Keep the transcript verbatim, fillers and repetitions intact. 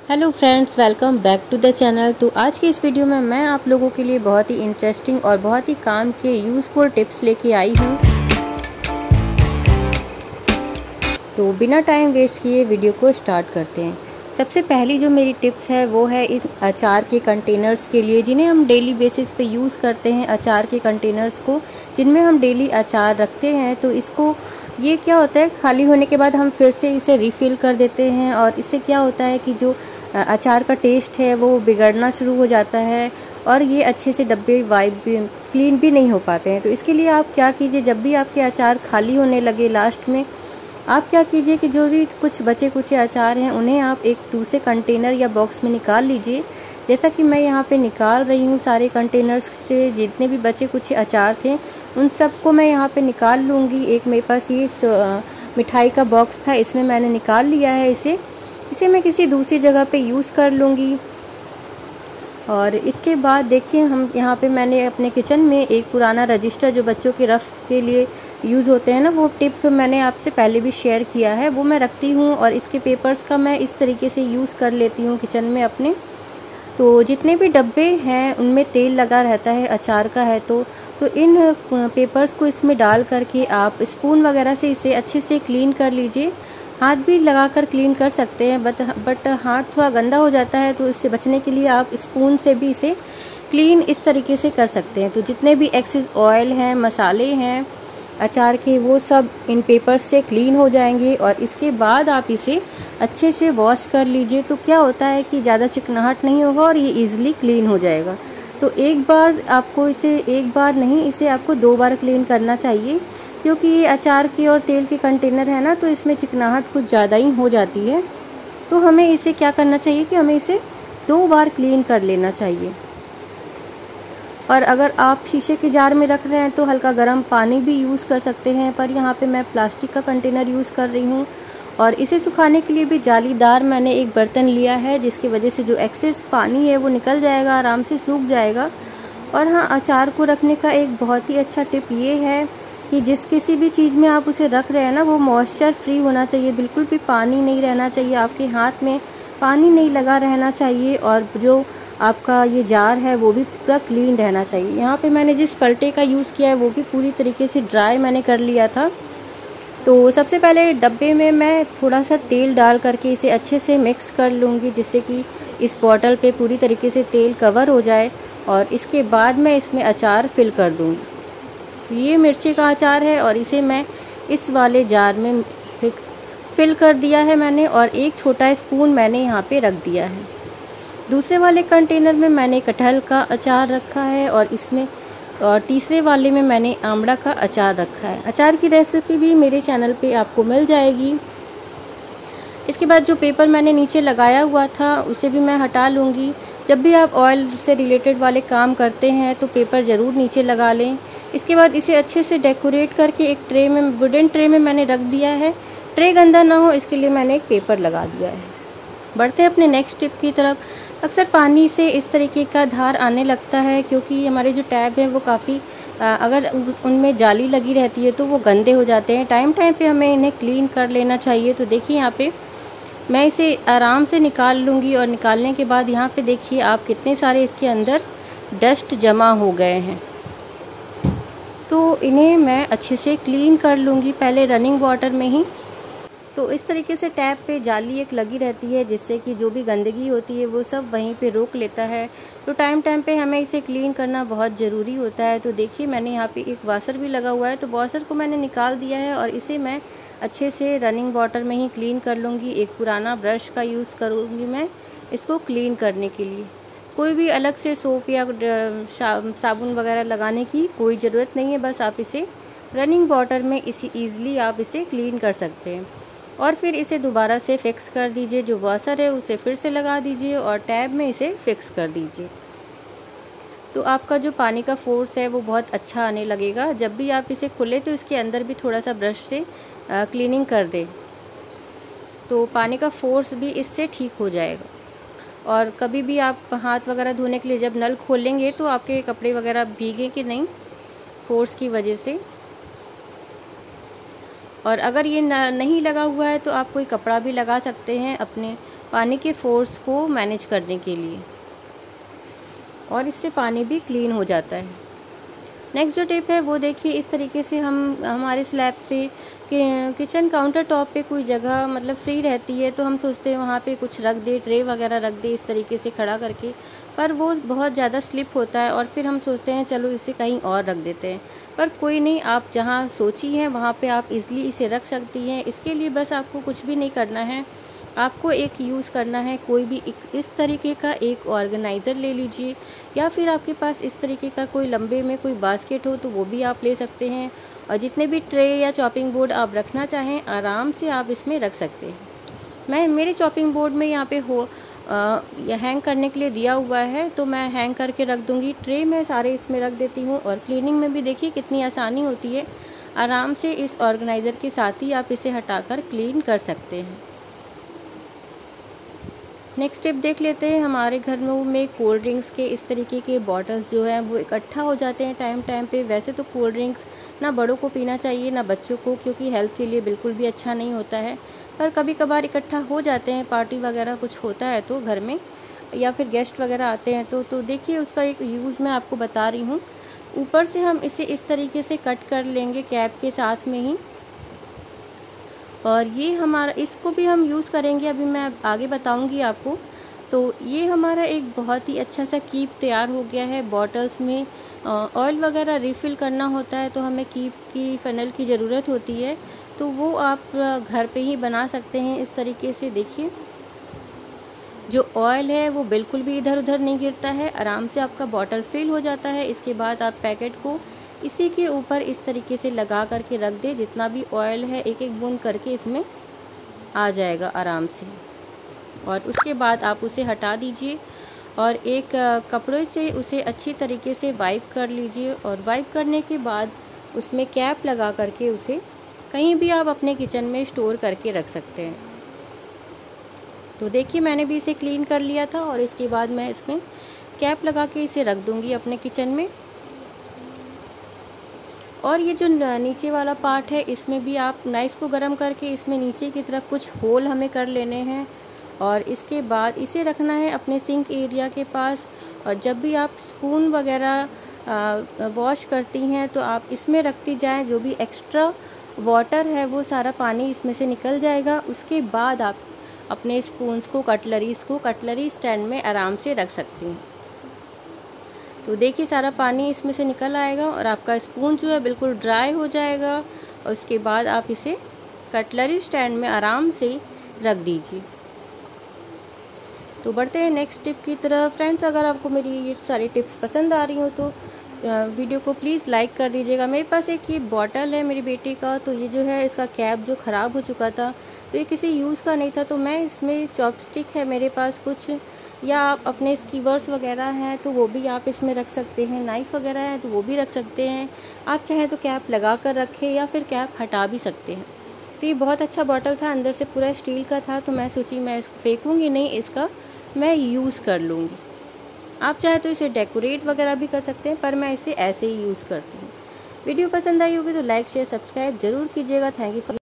Hello friends, welcome back to the channel. तो आज की इस वीडियो में मैं आप लोगों के लिए बहुत ही इंटरेस्टिंग और बहुत ही काम के यूज़फुल टिप्स लेके आई हूँ। तो बिना टाइम वेस्ट किए वीडियो को स्टार्ट करते हैं। सबसे पहली जो मेरी टिप्स है वो है इस अचार के कंटेनर्स के लिए, जिन्हें हम डेली बेसिस पे यूज़ करते हैं। अचार के कंटेनर्स को जिनमें हम डेली अचार रखते हैं, तो इसको ये क्या होता है, खाली होने के बाद हम फिर से इसे रिफ़िल कर देते हैं और इससे क्या होता है कि जो अचार का टेस्ट है वो बिगड़ना शुरू हो जाता है और ये अच्छे से डब्बे वाइप भी क्लीन भी नहीं हो पाते हैं। तो इसके लिए आप क्या कीजिए, जब भी आपके अचार खाली होने लगे लास्ट में, आप क्या कीजिए कि जो भी कुछ बचे कुछ अचार हैं उन्हें आप एक दूसरे कंटेनर या बॉक्स में निकाल लीजिए। जैसा कि मैं यहाँ पे निकाल रही हूँ, सारे कंटेनर्स से जितने भी बचे कुछ अचार थे उन सबको मैं यहाँ पे निकाल लूँगी। एक मेरे पास ये मिठाई का बॉक्स था, इसमें मैंने निकाल लिया है। इसे इसे मैं किसी दूसरी जगह पे यूज़ कर लूँगी। और इसके बाद देखिए, हम यहाँ पे मैंने अपने किचन में एक पुराना रजिस्टर जो बच्चों के रफ़ के लिए यूज़ होते हैं ना, वो टिप मैंने आपसे पहले भी शेयर किया है, वो मैं रखती हूँ। और इसके पेपर्स का मैं इस तरीके से यूज़ कर लेती हूँ किचन में अपने। तो जितने भी डब्बे हैं उनमें तेल लगा रहता है अचार का है तो तो इन पेपर्स को इसमें डाल करके आप स्पून वगैरह से इसे अच्छे से क्लीन कर लीजिए। हाथ भी लगाकर क्लीन कर सकते हैं, बट बट हाथ थोड़ा गंदा हो जाता है, तो इससे बचने के लिए आप स्पून से भी इसे क्लीन इस तरीके से कर सकते हैं। तो जितने भी एक्सेस ऑयल हैं, मसाले हैं अचार के, वो सब इन पेपर्स से क्लीन हो जाएंगे। और इसके बाद आप इसे अच्छे से वॉश कर लीजिए। तो क्या होता है कि ज़्यादा चिकनाहट नहीं होगा और ये इजीली क्लीन हो जाएगा। तो एक बार आपको इसे एक बार नहीं इसे आपको दो बार क्लीन करना चाहिए, क्योंकि ये अचार के और तेल के कंटेनर है ना, तो इसमें चिकनाहट कुछ ज़्यादा ही हो जाती है। तो हमें इसे क्या करना चाहिए कि हमें इसे दो बार क्लीन कर लेना चाहिए। और अगर आप शीशे के जार में रख रहे हैं तो हल्का गर्म पानी भी यूज़ कर सकते हैं, पर यहाँ पे मैं प्लास्टिक का कंटेनर यूज़ कर रही हूँ। और इसे सुखाने के लिए भी जालीदार मैंने एक बर्तन लिया है, जिसकी वजह से जो एक्सेस पानी है वो निकल जाएगा, आराम से सूख जाएगा। और हाँ, अचार को रखने का एक बहुत ही अच्छा टिप ये है कि जिस किसी भी चीज़ में आप उसे रख रहे हैं ना, वो मॉइस्चर फ्री होना चाहिए, बिल्कुल भी पानी नहीं रहना चाहिए, आपके हाथ में पानी नहीं लगा रहना चाहिए। और जो आपका ये जार है वो भी पूरा क्लीन रहना चाहिए। यहाँ पे मैंने जिस पलटे का यूज़ किया है वो भी पूरी तरीके से ड्राई मैंने कर लिया था। तो सबसे पहले डब्बे में मैं थोड़ा सा तेल डाल करके इसे अच्छे से मिक्स कर लूँगी, जिससे कि इस बॉटल पे पूरी तरीके से तेल कवर हो जाए। और इसके बाद मैं इसमें अचार फिल कर दूँगी। ये मिर्ची का अचार है और इसे मैं इस वाले जार में फिल कर दिया है मैंने, और एक छोटा स्पून मैंने यहाँ पे रख दिया है। दूसरे वाले कंटेनर में मैंने कटहल का अचार रखा है और इसमें और तीसरे वाले में मैंने आंवला का अचार रखा है। अचार की रेसिपी भी मेरे चैनल पे आपको मिल जाएगी। इसके बाद जो पेपर मैंने नीचे लगाया हुआ था उसे भी मैं हटा लूँगी। जब भी आप ऑयल से रिलेटेड वाले काम करते हैं तो पेपर ज़रूर नीचे लगा लें। इसके बाद इसे अच्छे से डेकोरेट करके एक ट्रे में, वुडन ट्रे में मैंने रख दिया है। ट्रे गंदा ना हो इसके लिए मैंने एक पेपर लगा दिया है। बढ़ते हैं अपने नेक्स्ट टिप की तरफ। अक्सर पानी से इस तरीके का धार आने लगता है, क्योंकि हमारे जो टैब हैं वो काफ़ी, अगर उनमें जाली लगी रहती है तो वो गंदे हो जाते हैं। टाइम टाइम पे हमें इन्हें क्लीन कर लेना चाहिए। तो देखिए, यहाँ पे मैं इसे आराम से निकाल लूँगी और निकालने के बाद यहाँ पे देखिए आप कितने सारे इसके अंदर डस्ट जमा हो गए हैं। तो इन्हें मैं अच्छे से क्लीन कर लूँगी पहले रनिंग वाटर में ही। तो इस तरीके से टैप पे जाली एक लगी रहती है, जिससे कि जो भी गंदगी होती है वो सब वहीं पे रोक लेता है। तो टाइम टाइम पे हमें इसे क्लीन करना बहुत ज़रूरी होता है। तो देखिए, मैंने यहाँ पे एक वॉशर भी लगा हुआ है, तो वॉशर को मैंने निकाल दिया है और इसे मैं अच्छे से रनिंग वाटर में ही क्लीन कर लूँगी। एक पुराना ब्रश का यूज़ करूँगी मैं इसको क्लीन करने के लिए। कोई भी अलग से सोप या साबुन वगैरह लगाने की कोई ज़रूरत नहीं है, बस आप इसे रनिंग वाटर में इसी ईज़िली आप इसे क्लीन कर सकते हैं। और फिर इसे दोबारा से फिक्स कर दीजिए, जो वॉशर है उसे फिर से लगा दीजिए और टैब में इसे फिक्स कर दीजिए। तो आपका जो पानी का फोर्स है वो बहुत अच्छा आने लगेगा। जब भी आप इसे खोलें तो इसके अंदर भी थोड़ा सा ब्रश से क्लीनिंग कर दें, तो पानी का फोर्स भी इससे ठीक हो जाएगा। और कभी भी आप हाथ वगैरह धोने के लिए जब नल खोलेंगे तो आपके कपड़े वगैरह भीगे कि नहीं फोर्स की वजह से। और अगर ये न, नहीं लगा हुआ है तो आप कोई कपड़ा भी लगा सकते हैं अपने पानी के फोर्स को मैनेज करने के लिए, और इससे पानी भी क्लीन हो जाता है। नेक्स्ट जो टिप है वो देखिए, इस तरीके से हम हमारे स्लैब पे कि किचन काउंटर टॉप पे कोई जगह मतलब फ्री रहती है, तो हम सोचते हैं वहाँ पे कुछ रख दे, ट्रे वगैरह रख दे इस तरीके से खड़ा करके, पर वो बहुत ज़्यादा स्लिप होता है और फिर हम सोचते हैं चलो इसे कहीं और रख देते हैं। पर कोई नहीं, आप जहाँ सोची हैं वहाँ पे आप इजली इसे रख सकती हैं। इसके लिए बस आपको कुछ भी नहीं करना है, आपको एक यूज़ करना है कोई भी इस तरीके का एक ऑर्गेनाइज़र ले लीजिए, या फिर आपके पास इस तरीके का कोई लंबे में कोई बास्केट हो तो वो भी आप ले सकते हैं, और जितने भी ट्रे या चॉपिंग बोर्ड आप रखना चाहें आराम से आप इसमें रख सकते हैं। मैं मेरे चॉपिंग बोर्ड में यहाँ पे हो या हैंग करने के लिए दिया हुआ है, तो मैं हैंग करके रख दूँगी। ट्रे मैं सारे इसमें रख देती हूँ, और क्लीनिंग में भी देखिए कितनी आसानी होती है। आराम से इस ऑर्गेनाइज़र के साथ ही आप इसे हटाकर क्लीन कर सकते हैं। नेक्स्ट टिप देख लेते हैं। हमारे घर में कोल्ड ड्रिंक्स के इस तरीके के बॉटल्स जो हैं वो इकट्ठा हो जाते हैं टाइम टाइम पे। वैसे तो कोल्ड ड्रिंक्स ना बड़ों को पीना चाहिए ना बच्चों को, क्योंकि हेल्थ के लिए बिल्कुल भी अच्छा नहीं होता है, पर कभी कभार इकट्ठा हो जाते हैं, पार्टी वगैरह कुछ होता है तो घर में, या फिर गेस्ट वगैरह आते हैं तो तो देखिए उसका एक यूज़ मैं आपको बता रही हूँ। ऊपर से हम इसे इस तरीके से कट कर लेंगे कैप के साथ में ही, और ये हमारा इसको भी हम यूज़ करेंगे, अभी मैं आगे बताऊंगी आपको। तो ये हमारा एक बहुत ही अच्छा सा कीप तैयार हो गया है। बॉटल्स में ऑयल वगैरह रिफ़िल करना होता है तो हमें कीप की फनल की ज़रूरत होती है, तो वो आप घर पे ही बना सकते हैं इस तरीके से। देखिए जो ऑयल है वो बिल्कुल भी इधर उधर नहीं गिरता है, आराम से आपका बॉटल फिल हो जाता है। इसके बाद आप पैकेट को इसी के ऊपर इस तरीके से लगा करके रख दे, जितना भी ऑयल है एक एक बूंद करके इसमें आ जाएगा आराम से, और उसके बाद आप उसे हटा दीजिए और एक कपड़े से उसे अच्छी तरीके से वाइप कर लीजिए, और वाइप करने के बाद उसमें कैप लगा करके उसे कहीं भी आप अपने किचन में स्टोर करके रख सकते हैं। तो देखिए मैंने भी इसे क्लीन कर लिया था, और इसके बाद मैं इसमें कैप लगा के इसे रख दूंगी अपने किचन में। और ये जो नीचे वाला पार्ट है इसमें भी आप नाइफ़ को गर्म करके इसमें नीचे की तरफ कुछ होल हमें कर लेने हैं, और इसके बाद इसे रखना है अपने सिंक एरिया के पास। और जब भी आप स्पून वगैरह वॉश करती हैं तो आप इसमें रखती जाएं, जो भी एक्स्ट्रा वाटर है वो सारा पानी इसमें से निकल जाएगा। उसके बाद आप अपने स्पून्स को कटलरीज को कटलरी स्टैंड में आराम से रख सकती हैं। तो देखिए सारा पानी इसमें से निकल आएगा और आपका स्पून जो है बिल्कुल ड्राई हो जाएगा, और उसके बाद आप इसे कटलरी स्टैंड में आराम से रख दीजिए। तो बढ़ते हैं नेक्स्ट टिप की तरफ। फ्रेंड्स, अगर आपको मेरी ये सारी टिप्स पसंद आ रही हो तो वीडियो को प्लीज़ लाइक कर दीजिएगा। मेरे पास एक ये बॉटल है मेरी बेटी का, तो ये जो है इसका कैप जो ख़राब हो चुका था, तो ये किसी यूज़ का नहीं था, तो मैं इसमें चॉपस्टिक है मेरे पास कुछ, या आप अपने स्कीवर्स वगैरह हैं तो वो भी आप इसमें रख सकते हैं, नाइफ़ वगैरह है तो वो भी रख सकते हैं। आप चाहें तो कैप लगा कर रखें या फिर कैप हटा भी सकते हैं। तो ये बहुत अच्छा बॉटल था, अंदर से पूरा स्टील का था, तो मैं सोची मैं इसको फेंकूँगी नहीं, इसका मैं यूज़ कर लूँगी। आप चाहें तो इसे डेकोरेट वगैरह भी कर सकते हैं, पर मैं इसे ऐसे ही यूज़ करती हूँ। वीडियो पसंद आई होगी तो लाइक शेयर सब्सक्राइब ज़रूर कीजिएगा। Thank you.